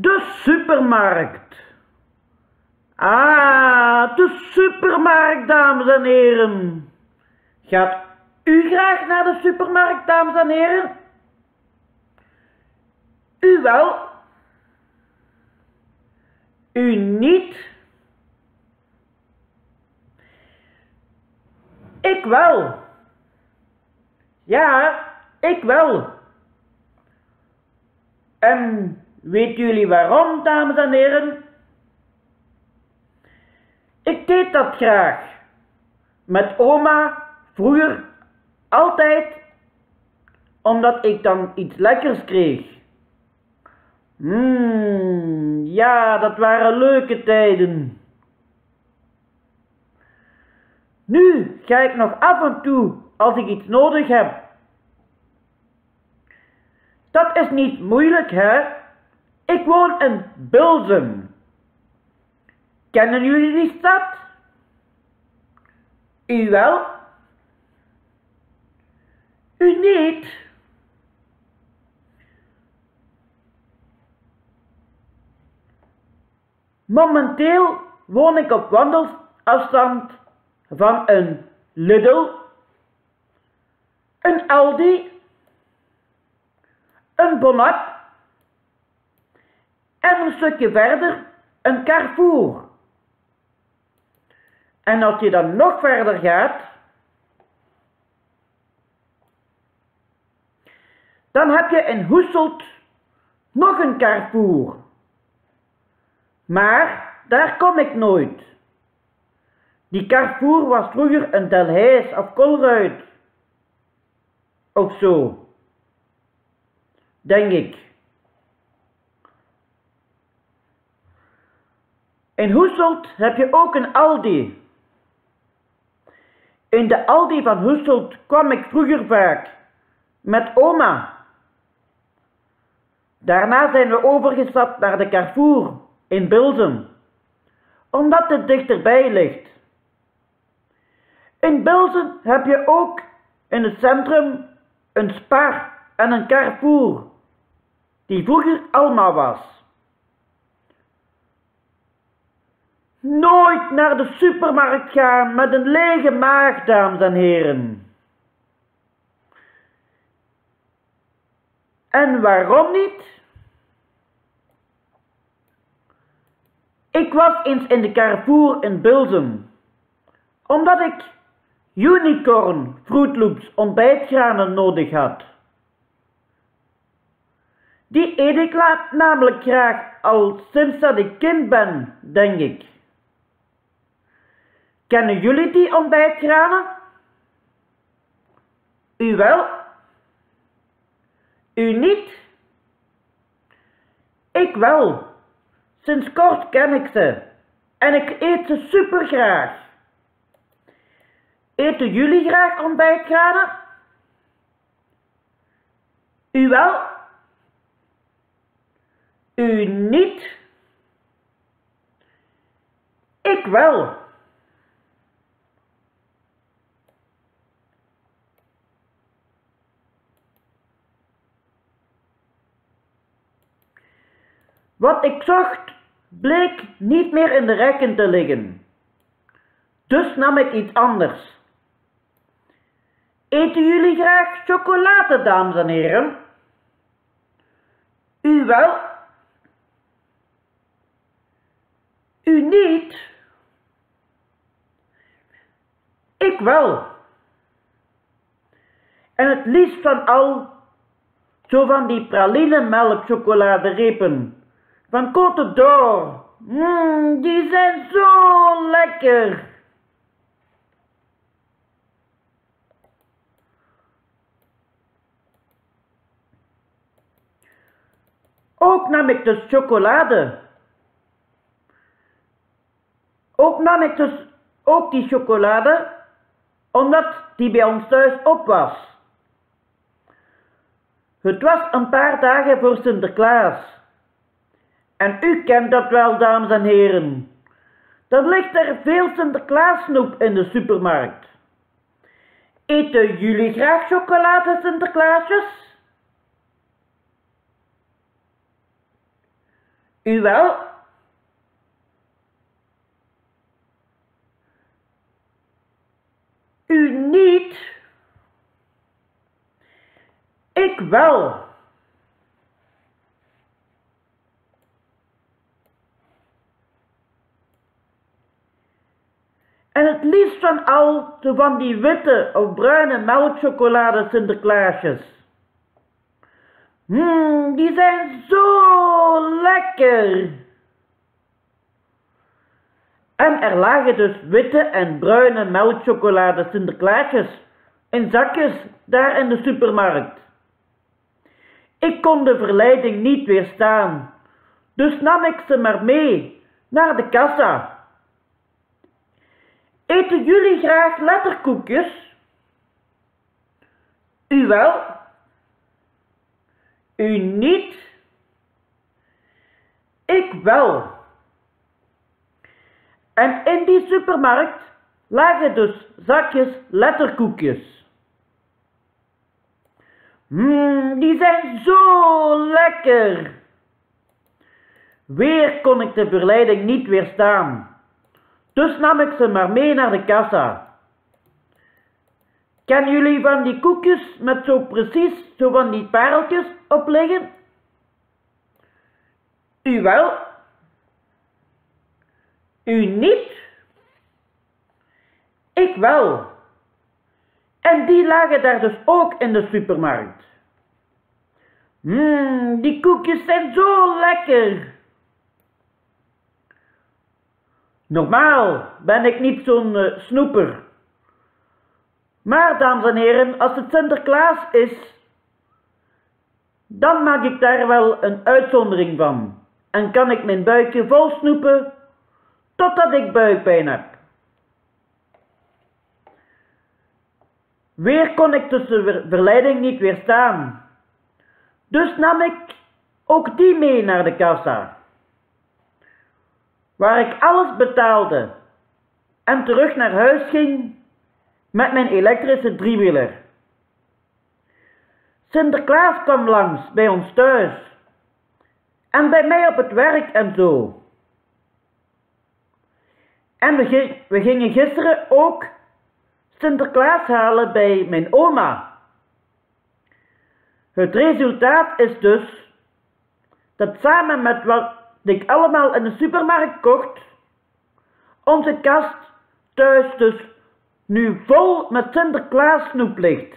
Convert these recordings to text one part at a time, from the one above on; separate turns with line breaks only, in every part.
De supermarkt. Ah, de supermarkt, dames en heren. Gaat u graag naar de supermarkt, dames en heren? U wel? U niet? Ik wel. Ja, ik wel. En weten jullie waarom, dames en heren? Ik deed dat graag. Met oma, vroeger, altijd, omdat ik dan iets lekkers kreeg. Ja, dat waren leuke tijden. Nu ga ik nog af en toe als ik iets nodig heb. Dat is niet moeilijk, hè? Ik woon in Bilsem. Kennen jullie die stad? U wel? U niet? Momenteel woon ik op wandelafstand van een Lidl, een Aldi, een Bonap en een stukje verder een Carrefour. En als je dan nog verder gaat, dan heb je in Hoesselt nog een Carrefour. Maar daar kom ik nooit. Die Carrefour was vroeger een Delhaize of Colruyt. Of zo. Denk ik. In Hoesselt heb je ook een Aldi. In de Aldi van Hoesselt kwam ik vroeger vaak. Met oma. Daarna zijn we overgestapt naar de Carrefour in Bilsem. Omdat het dichterbij ligt. In Bilsem heb je ook in het centrum een Spar en een Carrefour. Die vroeger Alma was. Nooit naar de supermarkt gaan met een lege maag, dames en heren. En waarom niet? Ik was eens in de Carrefour in Bilsem, omdat ik Unicorn Fruit Loops ontbijtgranen nodig had. Die eet ik namelijk graag al sinds dat ik kind ben, denk ik. Kennen jullie die ontbijtgranen? U wel? U niet? Ik wel. Sinds kort ken ik ze. En ik eet ze super graag. Eten jullie graag ontbijtgranen? U wel? U niet? Ik wel. Wat ik zocht, bleek niet meer in de rekken te liggen. Dus nam ik iets anders. Eten jullie graag chocolade, dames en heren? U wel? U niet? Ik wel. En het liefst van al, zo van die praline melkchocoladerepen. Van Côte d'Or. Die zijn zo lekker. Ook nam ik dus chocolade. Ook die chocolade, omdat die bij ons thuis op was. Het was een paar dagen voor Sinterklaas. En u kent dat wel, dames en heren. Dan ligt er veel Sinterklaassnoep in de supermarkt. Eten jullie graag chocolade, Sinterklaasjes? U wel? U niet? Ik wel. En het liefst van al zo van die witte of bruine melkchocolade Sinterklaasjes. Die zijn zo lekker. En er lagen dus witte en bruine melkchocolade Sinterklaasjes in zakjes daar in de supermarkt. Ik kon de verleiding niet weerstaan, dus nam ik ze maar mee naar de kassa. Eten jullie graag letterkoekjes? U wel? U niet? Ik wel. En in die supermarkt lagen dus zakjes letterkoekjes. Die zijn zo lekker. Weer kon ik de verleiding niet weerstaan. Dus nam ik ze maar mee naar de kassa. Kennen jullie van die koekjes met zo precies zo van die pareltjes op liggen? U wel? U niet? Ik wel. En die lagen daar dus ook in de supermarkt. Die koekjes zijn zo lekker. Normaal ben ik niet zo'n snoeper. Maar, dames en heren, als het Sinterklaas is, dan maak ik daar wel een uitzondering van. En kan ik mijn buikje vol snoepen, totdat ik buikpijn heb. Weer kon ik dus de verleiding niet weerstaan. Dus nam ik ook die mee naar de kassa, waar ik alles betaalde en terug naar huis ging met mijn elektrische driewieler. Sinterklaas kwam langs bij ons thuis en bij mij op het werk en zo. En we gingen gisteren ook Sinterklaas halen bij mijn oma. Het resultaat is dus dat samen met wat ik allemaal in de supermarkt kocht, onze kast thuis dus nu vol met Sinterklaas snoep ligt.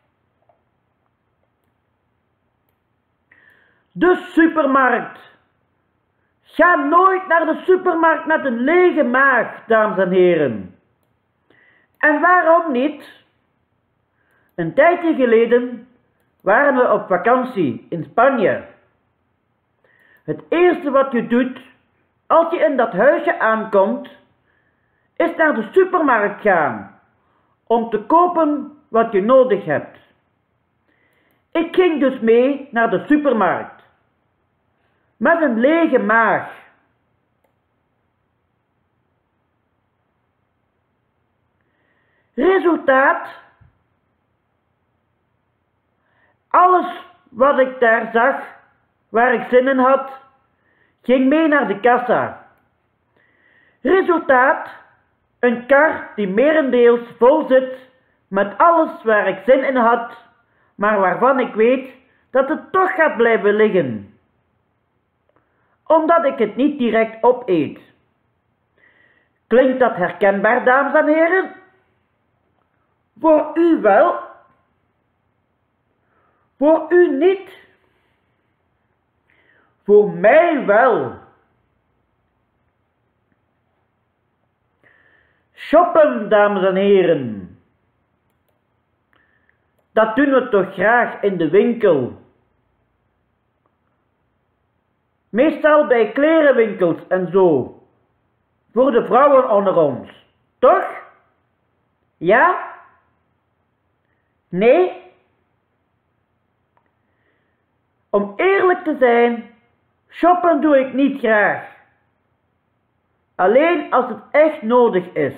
De supermarkt. Ga nooit naar de supermarkt met een lege maag, dames en heren. En waarom niet? Een tijdje geleden waren we op vakantie in Spanje. Het eerste wat je doet als je in dat huisje aankomt, is naar de supermarkt gaan om te kopen wat je nodig hebt. Ik ging dus mee naar de supermarkt met een lege maag. Resultaat: alles wat ik daar zag, waar ik zin in had, ging mee naar de kassa. Resultaat: een kar die merendeels vol zit met alles waar ik zin in had, maar waarvan ik weet dat het toch gaat blijven liggen, omdat ik het niet direct opeet. Klinkt dat herkenbaar, dames en heren? Voor u wel? Voor u niet? Voor mij wel. Shoppen, dames en heren. Dat doen we toch graag in de winkel. Meestal bij klerenwinkels en zo. Voor de vrouwen onder ons. Toch? Ja? Nee? Om eerlijk te zijn, shoppen doe ik niet graag. Alleen als het echt nodig is.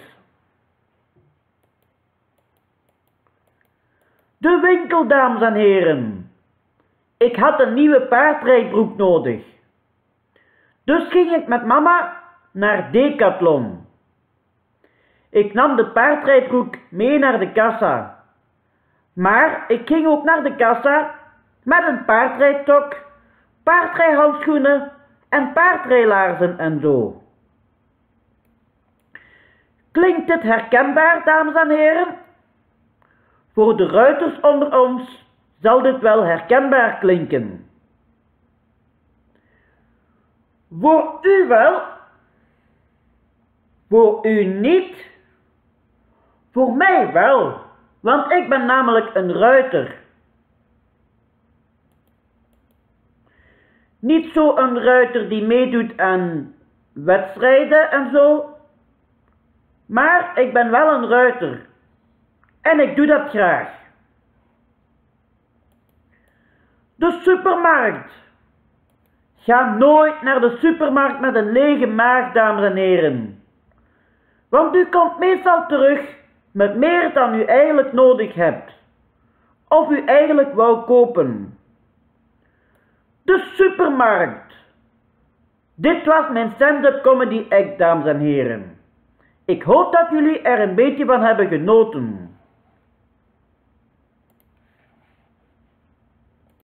De winkel, dames en heren. Ik had een nieuwe paardrijbroek nodig. Dus ging ik met mama naar Decathlon. Ik nam de paardrijbroek mee naar de kassa. Maar ik ging ook naar de kassa met een paardrijstok, paardrijhandschoenen en paardrijlaarzen en zo. Klinkt dit herkenbaar, dames en heren? Voor de ruiters onder ons zal dit wel herkenbaar klinken. Voor u wel, voor u niet, voor mij wel, want ik ben namelijk een ruiter. Niet zo een ruiter die meedoet aan wedstrijden en zo, maar ik ben wel een ruiter en ik doe dat graag. De supermarkt. Ga nooit naar de supermarkt met een lege maag, dames en heren. Want u komt meestal terug met meer dan u eigenlijk nodig hebt. Of u eigenlijk wou kopen. De supermarkt. Dit was mijn stand-up comedy act, dames en heren. Ik hoop dat jullie er een beetje van hebben genoten.